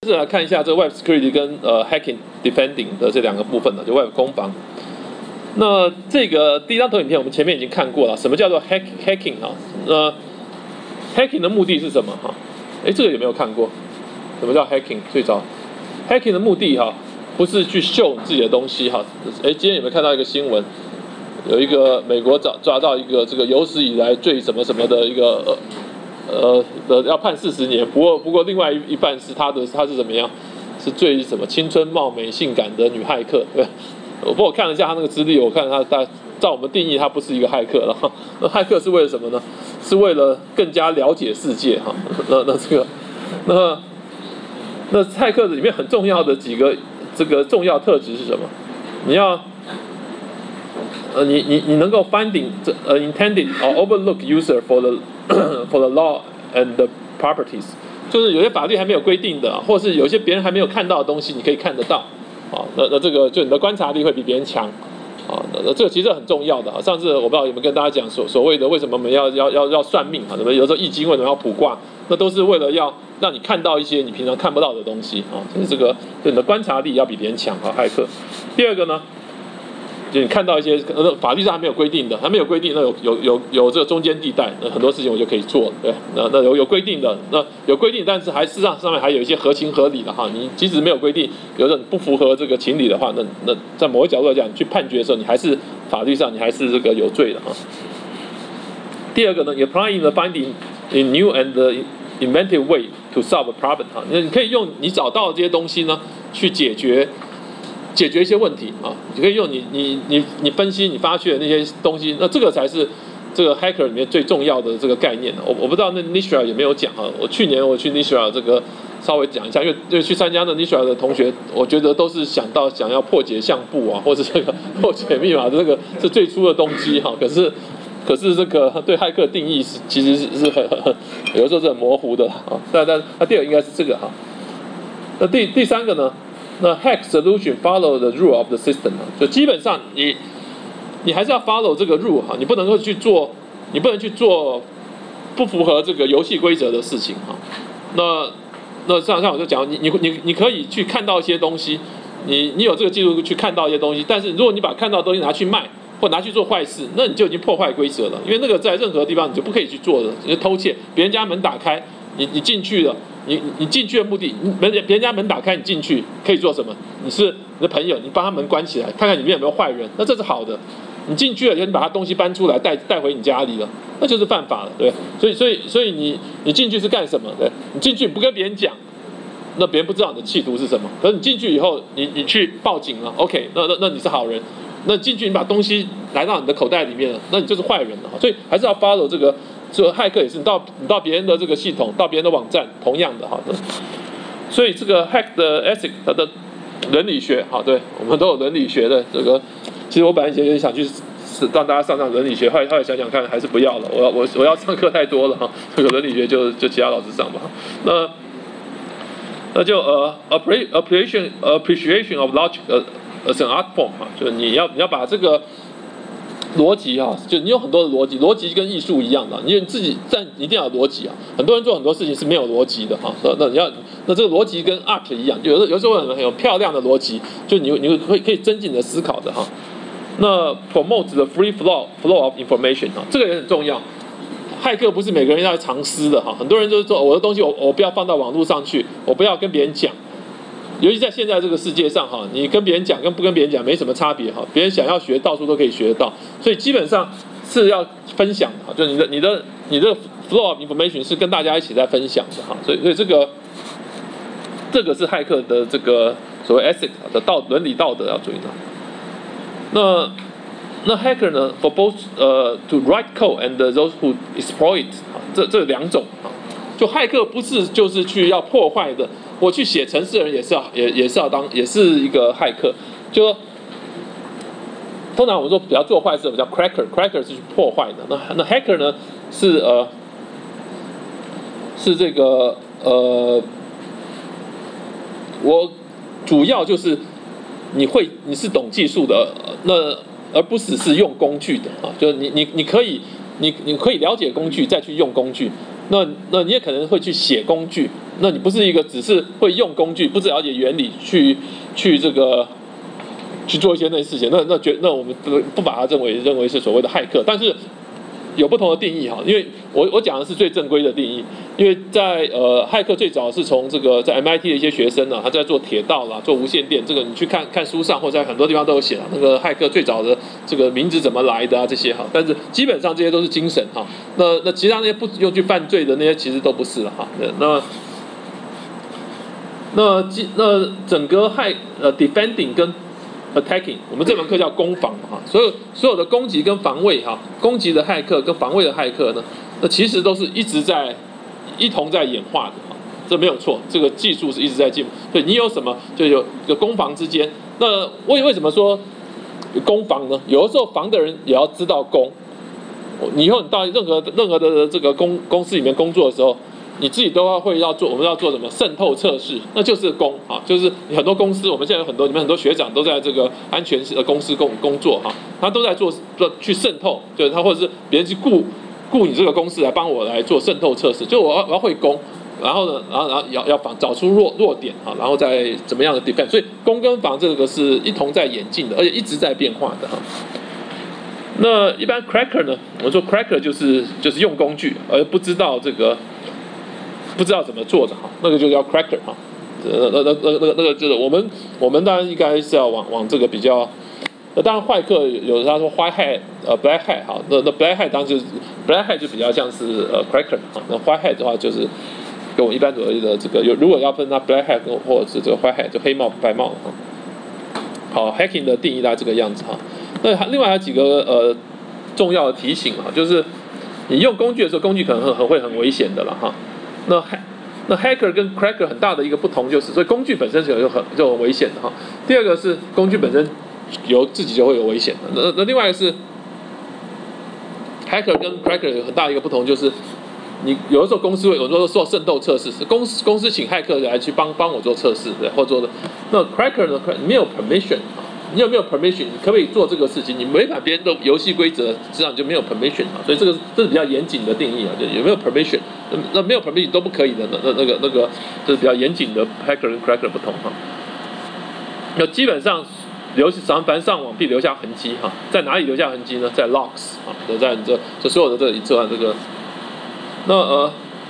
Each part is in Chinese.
是来看一下这个 Web Security 跟Hacking Defending 的这两个部分的，就 Web 攻防。那这个第一张投影片我们前面已经看过了，什么叫做 Hacking 啊？Hacking 的目的是什么哈？这个有没有看过？什么叫 Hacking？ 最早 Hacking 的目的哈，不是去秀自己的东西哈。今天有没有看到一个新闻？有一个美国抓到一个这个有史以来最什么什么的一个要判40年，不过另外一半是他是怎么样？是最什么青春貌美性感的女骇客？对，不过我看了一下他那个资历，我看他照我们定义，他不是一个骇客了。那骇客是为了什么呢？是为了更加了解世界哈。那骇客里面很重要的几个这个重要特质是什么？你要你能够 finding intended or overlook user for the law and the properties， 就是有些法律还没有规定的，或是有些别人还没有看到的东西，你可以看得到啊。那这个就你的观察力会比别人强啊。那这个其实很重要的啊。上次我不知道有没有跟大家讲所谓的为什么我们要算命啊？有时候易经为什么要卜卦？那都是为了要让你看到一些你平常看不到的东西啊。就是这个，就你的观察力要比别人强啊。骇客。第二个呢？就你看到一些法律上还没有规定的，还没有规定，那有这个中间地带，那很多事情我就可以做了，对，那有规定的，那有规定，但是还事实上上面还有一些合情合理的哈。你即使没有规定，有的不符合这个情理的话，那在某个角度来讲，你去判决的时候，你还是法律上你还是这个有罪的哈。第二个呢 ，applying the finding in new and inventive way to solve a problem 哈，你可以用你找到的这些东西呢，去解决一些问题啊，你可以用你分析你发掘的那些东西，那这个才是这个 hacker 里面最重要的这个概念。我不知道那 Nishra 有没有讲啊？去年我去 Nishra 这个稍微讲一下，因为去参加那 Nishra 的同学，我觉得都是想要破解相簿啊，或者这个破解密码，这个是最初的动机哈。可是这个对骇客定义其实是很有的时候是很模糊的啊。但第二个应该是这个哈。那第三个呢？那 hack solution follow the rule of the system 就基本上你还是要 follow 这个 rule 哈，你不能去做不符合这个游戏规则的事情哈。那像我就讲，你可以去看到一些东西，你有这个记录去看到一些东西，但是如果你把看到的东西拿去卖或拿去做坏事，那你就已经破坏规则了，因为那个在任何地方你就不可以去做的，你就偷窃，别人家门打开，你进去了。你进去的目的，别人家门打开，你进去可以做什么？你是你的朋友，你帮他门关起来，看看里面有没有坏人，那这是好的。你进去了，你把他东西搬出来带回你家里了，那就是犯法了，对。所以你进去是干什么？对，你进去不跟别人讲，那别人不知道你的企图是什么。可是你进去以后，你去报警了 ，OK， 那你是好人。那进去你把东西来到你的口袋里面了，那你就是坏人了。所以还是要 follow 这个。所以骇客也是，你到别人的这个系统，到别人的网站，同样的哈。所以这个 hack 的 ethic 它的伦理学，好，对，我们都有伦理学的这个。其实我本来也想去让大家上伦理学，后来想想看，还是不要了。我要上课太多了哈，这个伦理学就其他老师上吧。那就appreciation of logic as an art form 哈，就是你要把这个。逻辑哈，就你有很多的逻辑跟艺术一样的，你自己一定要有逻辑啊。很多人做很多事情是没有逻辑的哈，那这个逻辑跟 art 一样，有时候很有漂亮的逻辑，就你可以增进你的思考的哈。那 promote the free flow of information 哈，这个也很重要。骇客不是每个人要藏私的哈，很多人就是说我的东西我不要放到网络上去，我不要跟别人讲。尤其在现在这个世界上哈，你跟别人讲跟不跟别人讲没什么差别哈，别人想要学到处都可以学得到，所以基本上是要分享的哈，就你的 flow of information 是跟大家一起在分享的哈，所以这个是骇客的这个所谓 ethic 的伦理道德要注意到。那 hacker 呢 for both to write code and those who exploit 这两种啊，就骇客不是就是去要破坏的。我去写程式的人也是一个骇客，就通常我们说比较做坏事的叫 cracker 是去破坏的，那 hacker 呢是这个我主要就是你是懂技术的，那而不只是用工具的啊，就是你可以了解工具再去用工具， 那你也可能会去写工具，那你不是一个只是会用工具，不了解原理去这个去做一些那些事情，那我们不把它认为是所谓的骇客，但是有不同的定义哈，因为我讲的是最正规的定义，因为在骇客最早是从这个在 MIT 的一些学生呢，他在做铁道啦，做无线电，这个你去看书上或者在很多地方都有写了，那个骇客最早的这个名字怎么来的啊这些哈，但是基本上这些都是精神哈，那其他那些不用去犯罪的那些其实都不是了哈，那整个defending 跟attacking， 我们这门课叫攻防哈，所有的攻击跟防卫哈，攻击的骇客跟防卫的骇客呢，那其实都是一同在演化的哈，这没有错，这个技术是一直在进步。对你有什么就有攻防之间，那为什么说攻防呢？有的时候防的人也要知道攻，以后你到任何的这个公司里面工作的时候。你自己都要做，我们要做什么渗透测试，那就是攻啊，就是很多公司，我们现在有很多，你们很多学长都在这个安全公司工作哈，他都在做去渗透，就是他或者是别人去雇你这个公司来帮我来做渗透测试，就我要会攻，然后呢，然后要找出弱点啊，然后再怎么样的 defend， 所以攻跟防这个是一同在演进的，而且一直在变化的哈。那一般 cracker 呢，我说 cracker 就是用工具而不知道怎么做的哈，那个就叫 cracker 哈，那个就是我们当然应该是要往这个比较，当然坏客有他说 white hat black hat 哈，那 black hat 当然就是 black hat 就比较像是cracker 哈，那 white hat 的话就是跟我们一般所谓的这个如果要分那 black hat 或者是这个 white hat 就黑帽白帽哈，好 hacking 的定义大概这个样子哈，那另外还有几个重要的提醒哈，就是你用工具的时候，工具可能会很危险的了哈。那 hacker 跟 cracker 很大的一个不同就是，所以工具本身就很危险的哈。第二个是工具本身自己就会有危险的。那另外一个是 hacker 跟 cracker 有很大的一个不同就是，你有的时候公司会有时候做渗透测试，是公司请骇客来去帮我做测试，对，或做的。那 cracker 呢，你没有 permission 啊。你有没有 permission？ 你可不可以做这个事情？你违反别人的游戏规则，实际上你就没有 permission 啊。所以这是比较严谨的定义啊，就有没有 permission？ 那没有 permission 都不可以的。那个这是比较严谨的 hacker 跟 cracker 不同哈。那基本上凡上网必留下痕迹哈，在哪里留下痕迹呢？在 logs 啊，在你这所有的这个那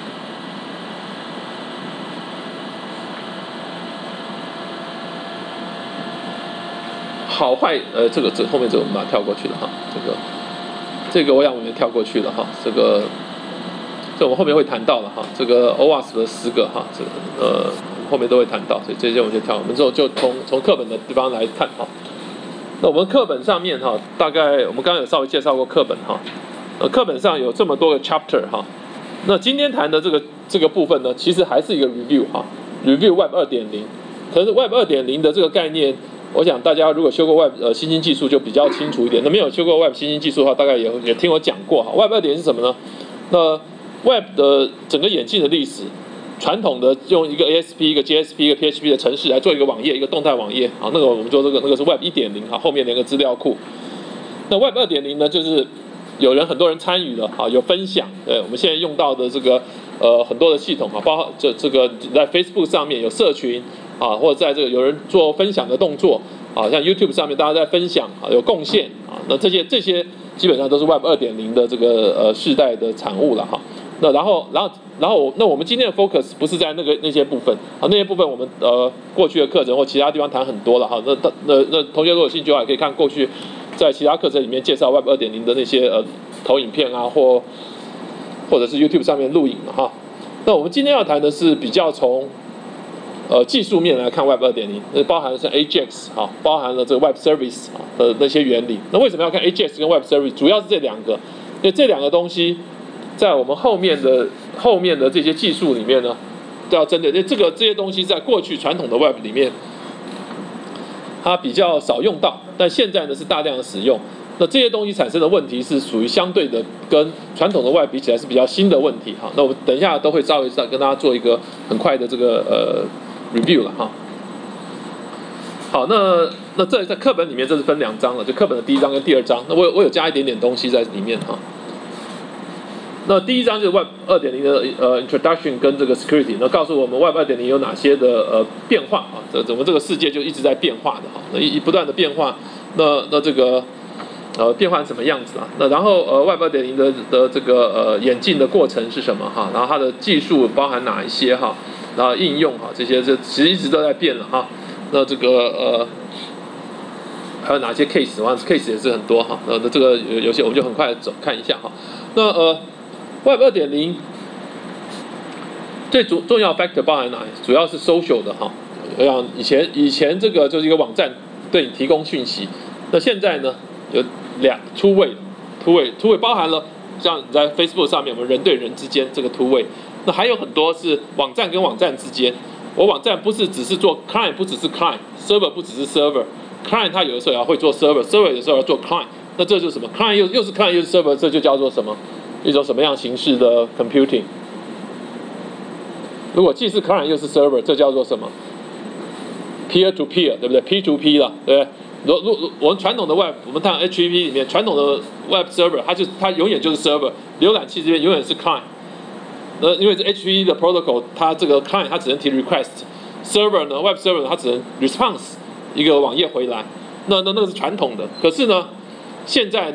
好坏这后面我们把它跳过去了哈，这个我想我们跳过去了哈，这我们后面会谈到了哈，这个 OWASP 的10个哈，后面都会谈到，所以这些我们就跳，我们之后就从课本的地方来看哈。那我们课本上面哈，大概我们刚刚有稍微介绍过课本哈，课本上有这么多个 chapter 哈，那今天谈的这个部分呢，其实还是一个 review 哈 ，review Web 2.0，可是 Web 2.0的这个概念。我想大家如果修过 Web 新兴技术就比较清楚一点，那没有修过 Web 新兴技术的话，大概也听我讲过哈。Web 2.0是什么呢？那 Web 的整个演进的历史，传统的用一个 ASP、一个 JSP、一个 PHP 的程式来做一个网页，一个动态网页啊，那个我们说那个是 Web 1.0哈，后面连个资料库。那 Web 2.0呢，就是很多人参与了啊，有分享，我们现在用到的这个很多的系统啊，包括这个在 Facebook 上面有社群。啊，或者在这个有人做分享的动作，啊，像 YouTube 上面大家在分享啊，有贡献啊，那这些基本上都是 Web 2.0的这个世代的产物了哈。那然后那我们今天的 focus 不是在那些部分啊，那些部分我们过去的课程或其他地方谈很多了哈。那同学如果有兴趣的话，也可以看过去在其他课程里面介绍 Web 2.0的那些投影片啊，或者是 YouTube 上面录影了哈。那我们今天要谈的是比较从技术面来看 Web 2.0，包含是 AJAX 哈，包含了这个 Web Service 的那些原理。那为什么要看 AJAX 跟 Web Service？ 主要是这两个，因为这两个东西在我们后面的这些技术里面呢，都要针对。因为这些东西在过去传统的 Web 里面，它比较少用到，但现在呢是大量的使用。那这些东西产生的问题是属于相对的跟传统的 Web 比起来是比较新的问题哈。那我们等一下都会稍微跟大家做一个很快的这个review 了哈。好，那这在课本里面这是分2章了，就课本的第1章跟第2章。那我有加一点点东西在里面哈。 那第一章就是 Web 2.0的introduction 跟这个 security， 那告诉我们 Web 2.0有哪些的变化啊？整个这个世界就一直在变化的哈，那不断的变化，那这个变化成什么样子啊？那然后Web 2.0的这个演进的过程是什么哈？然后它的技术包含哪一些哈？然后应用哈，这些其实一直都在变了哈。那这个还有哪些 case 也是很多哈。那这个有些我们就很快走看一下哈。那Web 2.0最重要 factor 包含哪？主要是 social 的哈。像以前这个就是一个网站对你提供讯息，那现在呢有two way 包含了像你在 Facebook 上面我们人对人之间这个 two way， 那还有很多是网站跟网站之间。我网站不是只是做 client， 不只是 client，server 不只是 server，client 它有的时候也要会做 server 有的时候要做 client， 那这就是什么 client 又是 client 又是 server， 这就叫做什么？一种什么样形式的 computing？ 如果既是 client 又是 server， 这叫做什么 ？peer to peer， 对不对 ？P to P 了，对不对？我们传统的 web， 我们看 HTTP 里面传统的 web server， 它永远就是 server， 浏览器这边永远是 client。因为 HTTP 的 protocol， 它这个 client 它只能提 request，server 呢 web server 它只能 response 一个网页回来，那个是传统的。可是呢，现在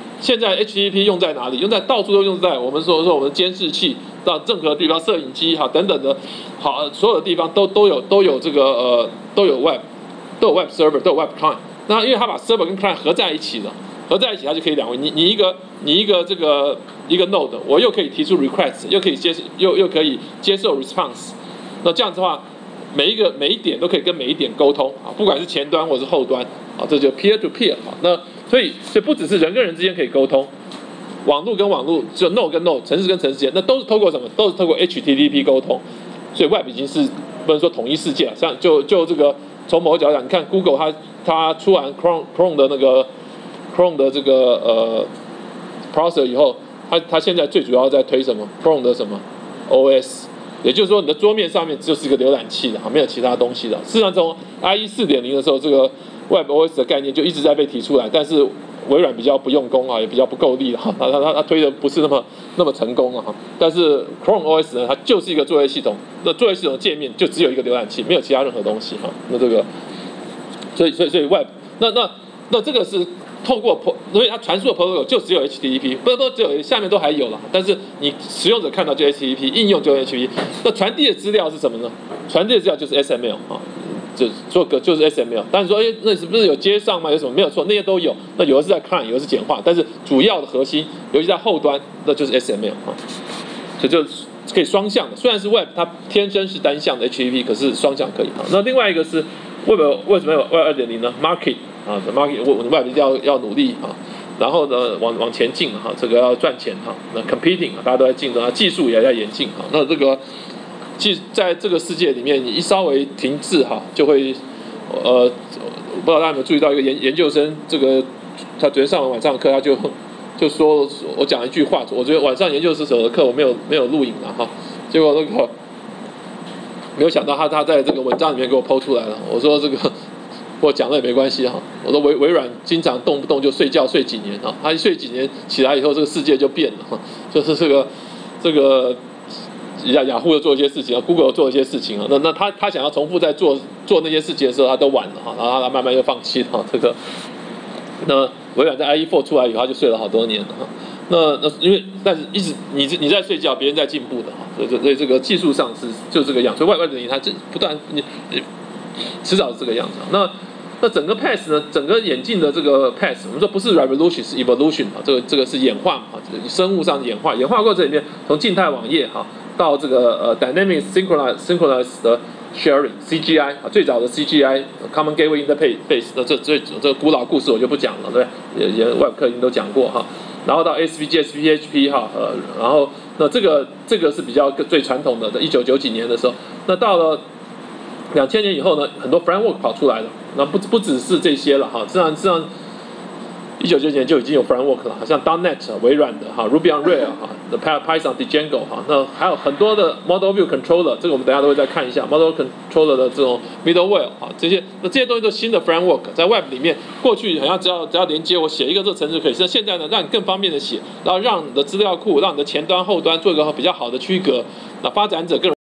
HTTP 用在哪里？用在到处都用在我们说我们的监视器，到任何地方，摄影机哈等等的，好所有的地方都有这个都有 web server， 都有 web client。那因为它把 server 跟 client 合在一起了，它就可以两位，你一个这个一个 node， 我又可以提出 request， 又可以接受 response。那这样子的话，每一点都可以跟每一点沟通啊，不管是前端或者是后端啊，这就 peer to peer 啊。那所以不只是人跟人之间可以沟通，网络跟网络，就 node 跟 node， 城市跟城市之间，那都是透过什么？都是透过 HTTP 沟通。所以 Web 已经是不能说统一世界了，像就这个从某个角度讲，你看 Google 它出完 Chrome 的那个 Chrome 的这个browser 以后，它现在最主要在推什么 Chrome 的什么 OS， 也就是说你的桌面上面就是一个浏览器的，没有其他东西的。事实上从 IE 4.0 的时候，这个 Web OS 的概念就一直在被提出来，但是微软比较不用功啊，也比较不够力哈，它推的不是那么成功啊。但是 Chrome OS 呢，它就是一个作业系统，那作业系统的界面就只有一个浏览器，没有其他任何东西哈。那这个，所以 Web 那这个是透过所以它传输的 protocol 就只有 HTTP， 不是都只有下面都还有了，但是你使用者看到就 HTTP， 应用就 HTTP。那传递的资料是什么呢？传递的资料就是 SML 啊。就是 SML， 但是说，那是不是有接上吗？有什么？没有错，那些都有。那有的是在 client， 有的是简化，但是主要的核心，尤其在后端，那就是 SML 啊。所以就可以双向的。虽然是 Web 它天生是单向的 HTTP， 可是双向可以啊。那另外一个是 Web 为什么有 Web 2.0 呢 ？Market 啊 ，Market Web 一定要努力啊。然后呢，往前进哈，这个要赚钱哈。那 competing 大家都在竞争，技术也在演进哈。那这个。其实在这个世界里面，你一稍微停滞哈，就会不知道大家有没有注意到一个研究生，这个他昨天上完晚上的课，他就说我讲一句话，我觉得晚上研究所的课我没有录影了哈，结果那个没有想到他在这个文章里面给我抛出来了，我说这个我讲了也没关系哈，我说微软经常动不动就睡觉睡几年哈，他一睡几年起来以后，这个世界就变了哈，就是这个。雅虎又做一些事情，Google 又做一些事情啊，那他想要重复在做那些事情的时候，他都晚了哈，然后他慢慢又放弃了这个。那微软在 IE4 出来以后，他就睡了好多年了哈。那因为但是一直你在睡觉，别人在进步的哈，所以这个技术上就这个样，所以Web 2.0它不断你迟早是这个样子。那整个 path 呢，整个演进的这个 path， 我们说不是 revolution 是 evolution 啊，这个是演化嘛，生物上的演化过程里面，从静态网页哈。到这个dynamic synchronized 的 sharing CGI 啊，最早的 CGI Common Gateway Interface 这个古老故事我就不讲了，对，也 Web 课已经都讲过哈。然后到 SVG、SPHP 哈，然后那这个是比较最传统的，1990几年的时候，那到了2000年以后呢，很多 framework 跑出来了，那不只是这些了哈，实际上 1999年就已经有 framework 了，好像 .NET 微软的哈 ，Ruby on Rails 哈 ，Python Django 哈，那还有很多的 Model View Controller， 这个我们等一下都会再看一下 Model Controller 的这种 Middleware 哈，这些东西都是新的 framework， 在 Web 里面，过去好像只要连接我写一个这个程式可以，现在呢让你更方便的写，然后让你的资料库，让你的前端后端做一个比较好的区隔，那发展者更